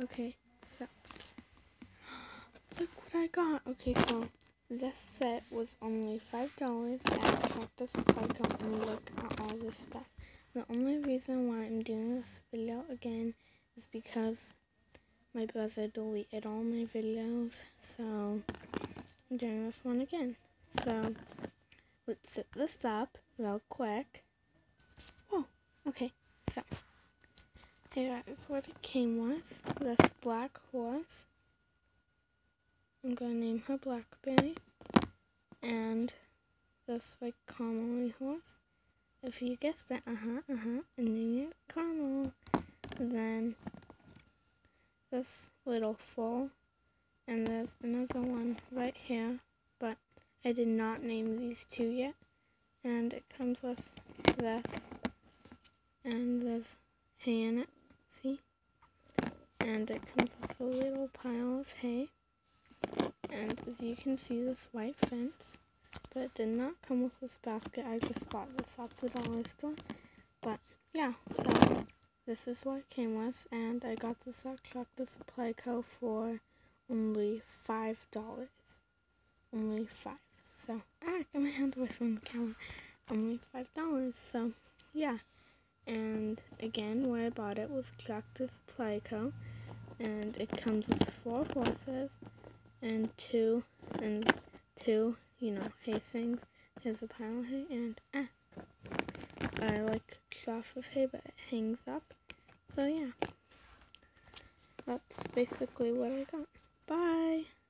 Okay, so look what I got. Okay, so this set was only $5 at Tractor Supply Company. Look at all this stuff. The only reason why I'm doing this video again is because my brother deleted all my videos, so I'm doing this one again. So let's set this up real quick. Oh, okay, so here is what it came with. This black horse. I'm gonna name her Blackberry. And this like caramel horse. If you guessed it, and name it Caramel. Then this little foal, and there's another one right here, but I did not name these two yet. And it comes with this, and there's hay in it, see? And it comes with a little pile of hay, and as you can see, this white fence. But it did not come with this basket. I just bought this at the dollar store. But yeah, so this is what it came with, and I got this at Tractor Supply Co. for only $5. Only $5. So I got my hand away from the camera. Only $5. So yeah. And again, where I bought it was Tractor Supply Co. And it comes with 4 horses and two, hay things. Here's a pile of hay, and I like cloth of hay, but it hangs up. So yeah, that's basically what I got. Bye!